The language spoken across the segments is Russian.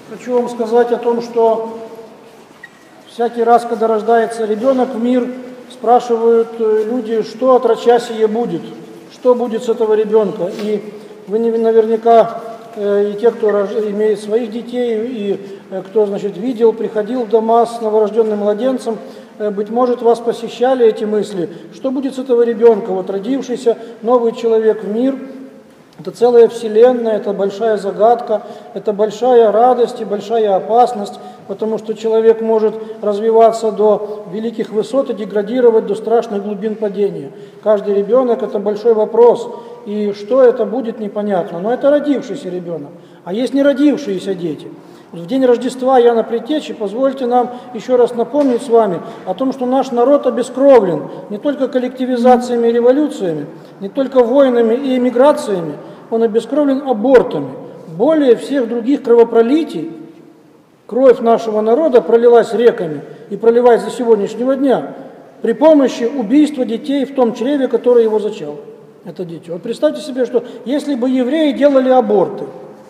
Хочу вам сказать о том, что всякий раз, когда рождается ребенок в мир, спрашивают люди, что от рачасия будет, что будет с этого ребенка. И вы наверняка, и те, кто имеет своих детей, и кто, видел, приходил в дома с новорожденным младенцем, быть может, вас посещали эти мысли, что будет с этого ребенка, вот родившийся новый человек в мир. Это целая вселенная, это большая загадка, это большая радость и большая опасность, потому что человек может развиваться до великих высот и деградировать до страшных глубин падения. Каждый ребенок – это большой вопрос, и что это будет, непонятно. Но это родившийся ребенок, а есть не родившиеся дети. В день Рождества Иоанна Предтечи позвольте нам еще раз напомнить с вами о том, что наш народ обескровлен не только коллективизациями и революциями, не только войнами и эмиграциями, он обескровлен абортами. Более всех других кровопролитий кровь нашего народа пролилась реками и проливается до сегодняшнего дня при помощи убийства детей в том чреве, которое его зачало. Это дети. Вот представьте себе, что если бы евреи делали аборты,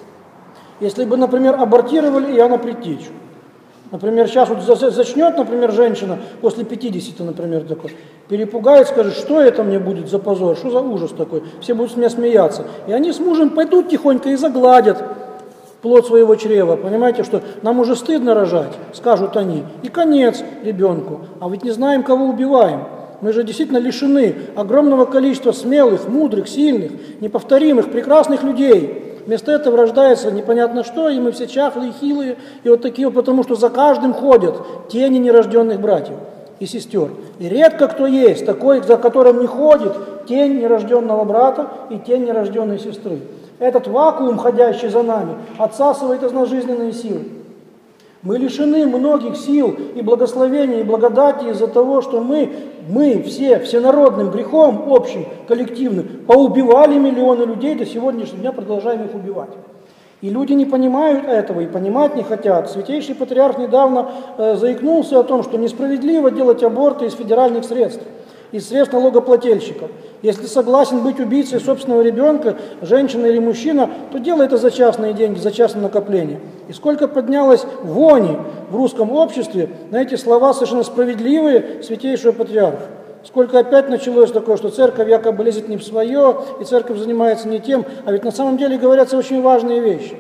если бы, например, абортировали Иоанна Предтечу, например, сейчас вот зачнет, например, женщина после 50, например, такой, перепугает, скажет, что это мне будет за позор, что за ужас такой, все будут с меня смеяться. И они с мужем пойдут тихонько и загладят плод своего чрева, понимаете, что нам уже стыдно рожать, скажут они, и конец ребенку, а ведь не знаем, кого убиваем. Мы же действительно лишены огромного количества смелых, мудрых, сильных, неповторимых, прекрасных людей. Вместо этого рождается непонятно что, и мы все чахлые, хилые, и вот такие вот, потому что за каждым ходят тени нерожденных братьев и сестер. И редко кто есть такой, за которым не ходит тень нерожденного брата и тень нерожденной сестры. Этот вакуум, ходящий за нами, отсасывает из нас жизненные силы. Мы лишены многих сил и благословений, и благодати из-за того, что мы все всенародным грехом общим, коллективным, поубивали миллионы людей, до сегодняшнего дня продолжаем их убивать. И люди не понимают этого и понимать не хотят. Святейший Патриарх недавно заикнулся о том, что несправедливо делать аборты из федеральных средств, из средств налогоплательщиков. Если согласен быть убийцей собственного ребенка, женщина или мужчина, то делай это за частные деньги, за частное накопление. И сколько поднялось вони в русском обществе на эти слова совершенно справедливые Святейшего Патриарха. Сколько опять началось такое, что церковь якобы лезет не в свое, и церковь занимается не тем, а ведь на самом деле говорятся очень важные вещи.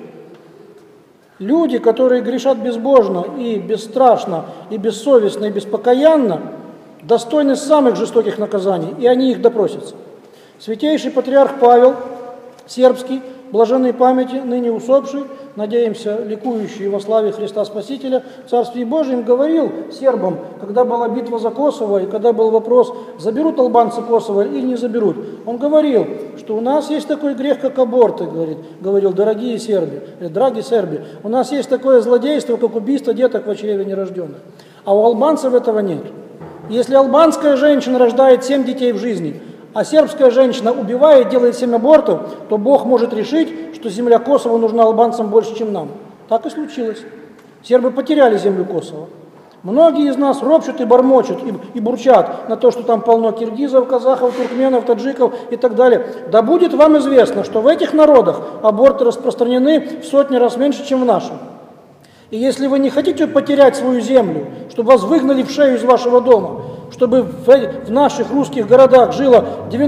Люди, которые грешат безбожно и бесстрашно, и бессовестно, и беспокаянно, достойны самых жестоких наказаний, и они их допросятся. Святейший Патриарх Павел Сербский, блаженной памяти, ныне усопший, надеемся, ликующий во славе Христа Спасителя, в Царстве Божьем, говорил сербам, когда была битва за Косово, и когда был вопрос, заберут албанцы Косово или не заберут, он говорил, что у нас есть такой грех, как аборты, говорил, дорогие сербы, драги серби, у нас есть такое злодейство, как убийство деток в чреве нерожденных, а у албанцев этого нет. Если албанская женщина рождает 7 детей в жизни, а сербская женщина убивает, делает 7 абортов, то Бог может решить, что земля Косово нужна албанцам больше, чем нам. Так и случилось. Сербы потеряли землю Косово. Многие из нас ропщут и бормочут, и бурчат на то, что там полно киргизов, казахов, туркменов, таджиков и так далее. Да будет вам известно, что в этих народах аборты распространены в сотни раз меньше, чем в нашем. И если вы не хотите потерять свою землю, чтобы вас выгнали в шею из вашего дома, чтобы в наших русских городах жило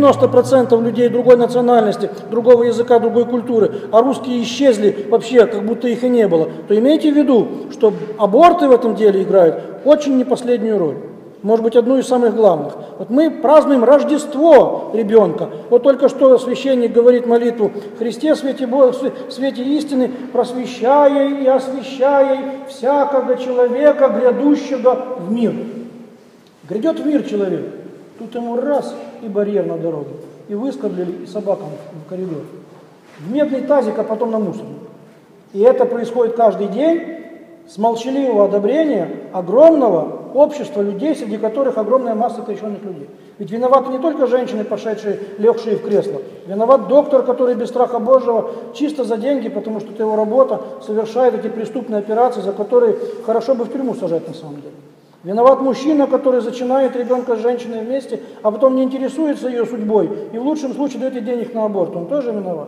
90% людей другой национальности, другого языка, другой культуры, а русские исчезли вообще, как будто их и не было, то имейте в виду, что аборты в этом деле играют очень не последнюю роль. Может быть, одну из самых главных. Вот мы празднуем Рождество ребенка. Вот только что священник говорит молитву «Христе, свете истины, просвещая и освящая всякого человека, грядущего в мир». Грядет в мир человек, тут ему раз и барьер на дороге, и выскоблили, и собакам в коридор. В медный тазик, а потом на мусорник. И это происходит каждый день с молчаливого одобрения огромного общества людей, среди которых огромная масса крещенных людей. Ведь виноваты не только женщины, пошедшие, легшие в кресло. Виноват доктор, который без страха Божьего, чисто за деньги, потому что это его работа, совершает эти преступные операции, за которые хорошо бы в тюрьму сажать на самом деле. Виноват мужчина, который зачинает ребенка с женщиной вместе, а потом не интересуется ее судьбой и в лучшем случае дает ей денег на аборт. Он тоже виноват.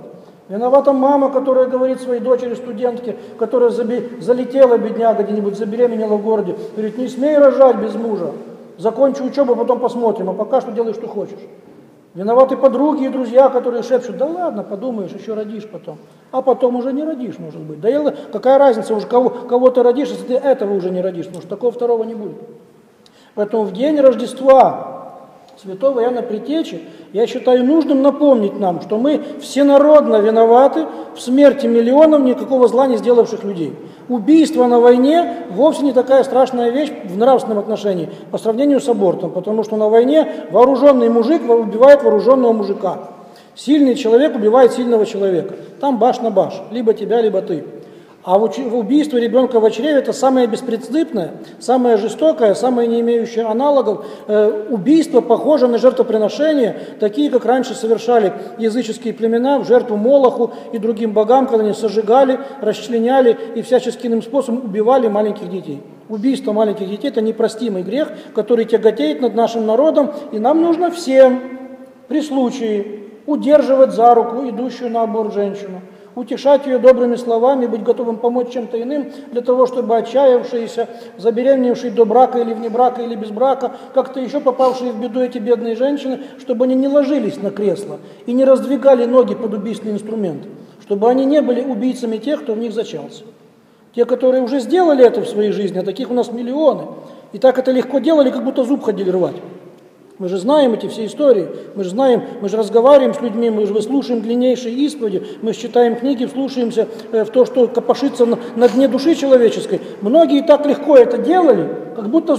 Виновата мама, которая говорит своей дочери, студентке, которая залетела, бедняга, где-нибудь забеременела в городе, говорит, не смей рожать без мужа, закончи учебу, потом посмотрим, а пока что делай, что хочешь. Виноваты подруги и друзья, которые шепчут, да ладно, подумаешь, еще родишь потом. А потом уже не родишь, может быть. Да какая разница, уже кого ты родишь, если ты этого уже не родишь, потому что такого второго не будет. Поэтому в день Рождества святого Иоанна Предтечи я считаю нужным напомнить нам, что мы всенародно виноваты в смерти миллионов никакого зла не сделавших людей. Убийство на войне вовсе не такая страшная вещь в нравственном отношении по сравнению с абортом, потому что на войне вооруженный мужик убивает вооруженного мужика. Сильный человек убивает сильного человека. Там баш на баш, либо тебя, либо ты. А убийство ребенка в чреве – это самое беспрецедентное, самое жестокое, самое не имеющее аналогов. Убийство похоже на жертвоприношения, такие, как раньше совершали языческие племена в жертву Молоху и другим богам, когда они сожигали, расчленяли и всяческим иным способом убивали маленьких детей. Убийство маленьких детей – это непростимый грех, который тяготеет над нашим народом, и нам нужно всем при случае удерживать за руку идущую на аборт женщину, утешать ее добрыми словами, быть готовым помочь чем-то иным, для того, чтобы отчаявшиеся, забеременевшие до брака или вне брака или без брака, как-то еще попавшие в беду эти бедные женщины, чтобы они не ложились на кресло и не раздвигали ноги под убийственный инструмент, чтобы они не были убийцами тех, кто в них зачался. Те, которые уже сделали это в своей жизни, а таких у нас миллионы, и так это легко делали, как будто зуб ходили рвать. Мы же знаем эти все истории, мы же знаем, мы же разговариваем с людьми, мы же слушаем длиннейшие исповеди, мы читаем книги, вслушаемся в то, что копошится на дне души человеческой. Многие так легко это делали, как будто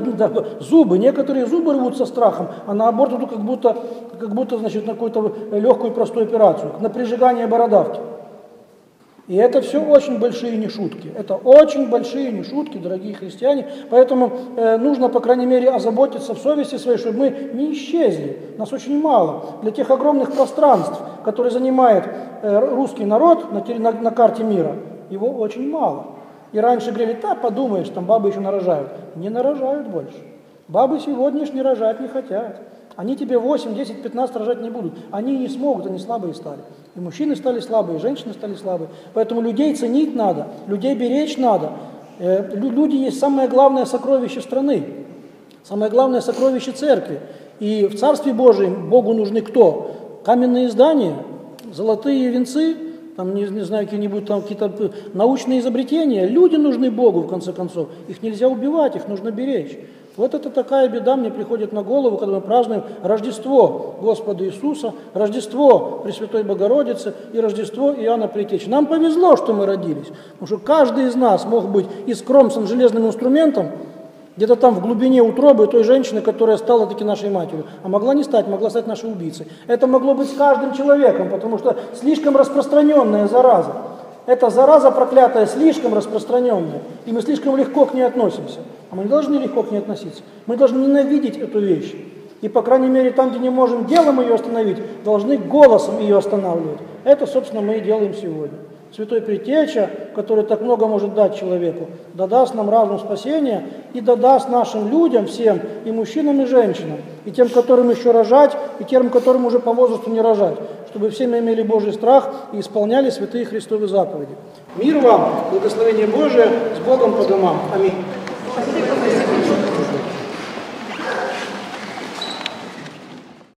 зубы, некоторые зубы рвут со страхом, а на аборт идут как будто значит, на какую-то легкую простую операцию, на прижигание бородавки. И это все очень большие нешутки. Это очень большие нешутки, дорогие христиане. Поэтому нужно, по крайней мере, озаботиться в совести своей, чтобы мы не исчезли. Нас очень мало. Для тех огромных пространств, которые занимает русский народ на карте мира, его очень мало. И раньше говорили, да, подумаешь, там бабы еще нарожают. Не нарожают больше. Бабы сегодняшние рожать не хотят. Они тебе 8, 10, 15 рожать не будут. Они не смогут, они слабые стали. И мужчины стали слабые, и женщины стали слабые. Поэтому людей ценить надо, людей беречь надо. Люди есть самое главное сокровище страны, самое главное сокровище церкви. И в Царстве Божьем Богу нужны кто? Каменные здания, золотые венцы, там, не знаю, какие-нибудь там какие-то научные изобретения. Люди нужны Богу, в конце концов. Их нельзя убивать, их нужно беречь. Вот это такая беда мне приходит на голову, когда мы празднуем Рождество Господа Иисуса, Рождество Пресвятой Богородицы и Рождество Иоанна Предтечи. Нам повезло, что мы родились, потому что каждый из нас мог быть искромсан железным инструментом, где-то там в глубине утробы той женщины, которая стала таки нашей матерью, а могла не стать, могла стать нашей убийцей. Это могло быть с каждым человеком, потому что слишком распространенная зараза. Эта зараза проклятая слишком распространенная, и мы слишком легко к ней относимся. А мы не должны легко к ней относиться. Мы должны ненавидеть эту вещь. И, по крайней мере, там, где не можем делом ее остановить, должны голосом ее останавливать. Это, собственно, мы и делаем сегодня. Святой Предтеча, который так много может дать человеку, дадаст нам разум спасения и дадаст нашим людям всем, и мужчинам, и женщинам, и тем, которым еще рожать, и тем, которым уже по возрасту не рожать, чтобы все мы имели Божий страх и исполняли святые Христовы заповеди. Мир вам, благословение Божие, с Богом по домам. Аминь.